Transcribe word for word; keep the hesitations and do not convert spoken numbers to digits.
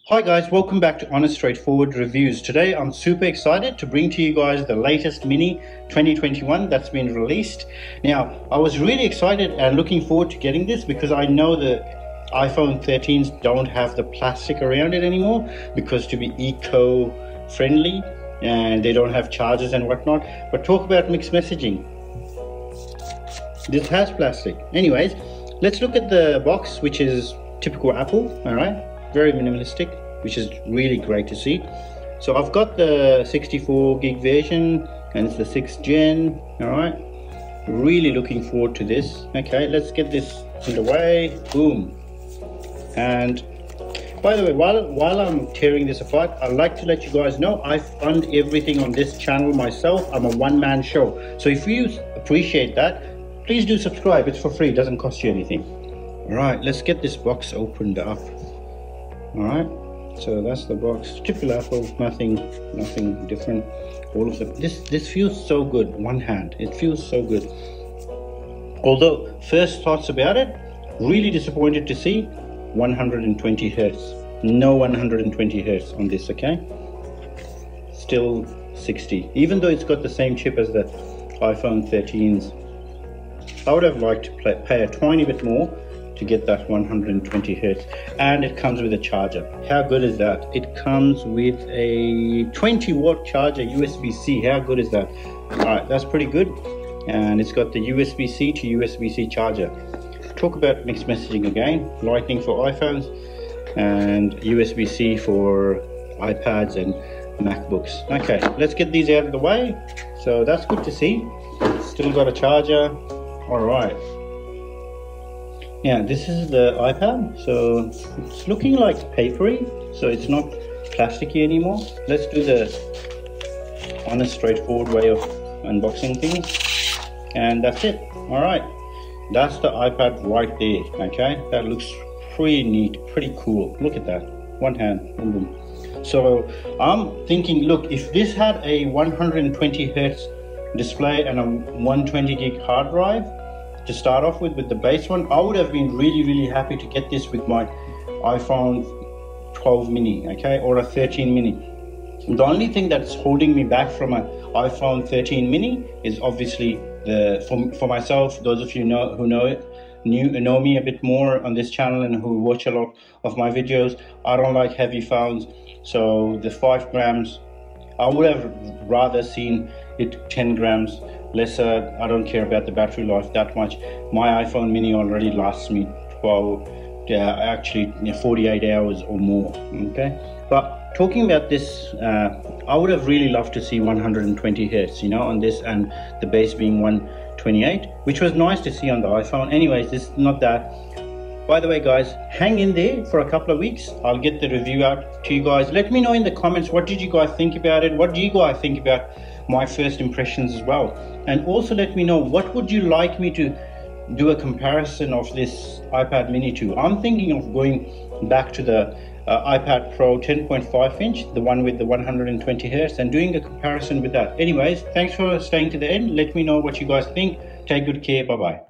Hi guys, welcome back to Honest Straightforward Reviews. Today I'm super excited to bring to you guys the latest Mini twenty twenty-one that's been released. Now, I was really excited and looking forward to getting this because I know the iPhone thirteens don't have the plastic around it anymore because to be eco-friendly and they don't have chargers and whatnot. But talk about mixed messaging. This has plastic. Anyways, let's look at the box, which is typical Apple, all right? Very minimalistic, which is really great to see. So I've got the sixty-four gig version and it's the sixth gen. All right, really looking forward to this. Okay, let's get this underway. Boom. And by the way, while while I'm tearing this apart, I'd like to let you guys know I fund everything on this channel myself. I'm a one-man show, so if you appreciate that, please do subscribe. It's for free, it doesn't cost you anything. All right, let's get this box opened up. All right, so that's the box. Typical Apple, nothing nothing different. All of them. This this feels so good. One hand, it feels so good. Although first thoughts about it, really disappointed to see one hundred twenty hertz. No one hundred twenty hertz on this. Okay, still sixty. Even though it's got the same chip as the iPhone thirteens, I would have liked to play, pay a tiny bit more to get that one hundred twenty hertz, and it comes with a charger. How good is that? It comes with a twenty watt charger, U S B C. How good is that? All right, that's pretty good. And it's got the U S B C to U S B C charger. Talk about mixed messaging again. Lightning for iPhones and U S B C for iPads and MacBooks. Okay, let's get these out of the way. So that's good to see. Still got a charger. All right. Yeah, this is the iPad, so it's looking like papery, so it's not plasticky anymore. Let's do the honest, straightforward way of unboxing things, and that's it. All right, that's the iPad right there. Okay, that looks pretty neat, pretty cool. Look at that, one hand, boom, boom. So I'm thinking, look, if this had a one hundred twenty hertz display and a one hundred twenty gig hard drive to start off with, with the base one, I would have been really really happy to get this with my iPhone twelve mini, okay, or a thirteen mini. The only thing that's holding me back from an iPhone thirteen mini is obviously the for, for myself, those of you know who know it New, know me a bit more on this channel and who watch a lot of my videos, I don't like heavy phones, so the five grams, I would have rather seen it ten grams lesser. I don't care about the battery life that much. My iPhone mini already lasts me twelve, uh, actually forty-eight hours or more. Okay, but talking about this, uh, I would have really loved to see one hundred twenty hertz, you know, on this, and the base being one twenty-eight, which was nice to see on the iPhone. Anyways, this is not that. By the way, guys, hang in there for a couple of weeks. I'll get the review out to you guys. Let me know in the comments, what did you guys think about it? What do you guys think about my first impressions as well? And also let me know, what would you like me to do a comparison of this iPad mini to? I'm thinking of going back to the uh, iPad Pro ten point five inch, the one with the one hundred twenty hertz, and doing a comparison with that. Anyways, thanks for staying to the end. Let me know what you guys think. Take good care. Bye bye.